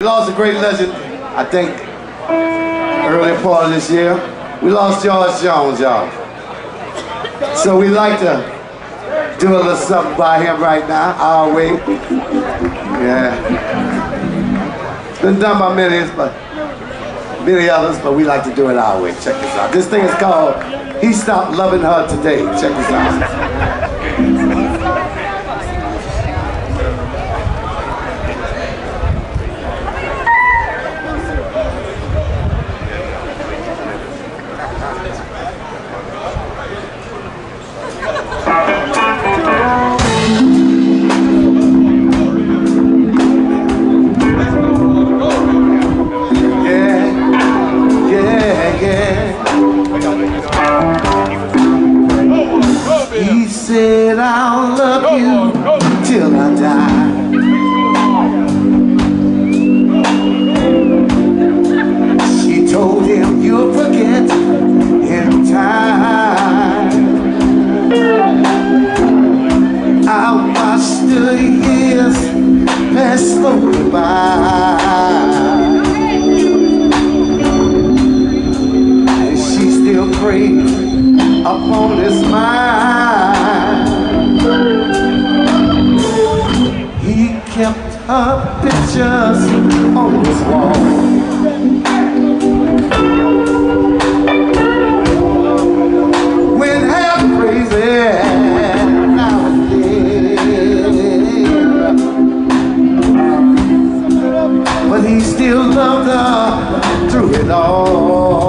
lost a great legend, I think, earlier part of this year. We lost George Jones, y'all. So we like to do a little something by him right now, our way. Yeah. It's been done by many others, but we like to do it our way. Check this out. This thing is called He Stopped Loving Her Today. Check this out. He said, I'll love you till I die. She told him you'll forget in time. I watched the years pass slowly by, and she still prays upon his mind. He kept her pictures on his wall. Went half crazy now and then, but he still loved her through it all.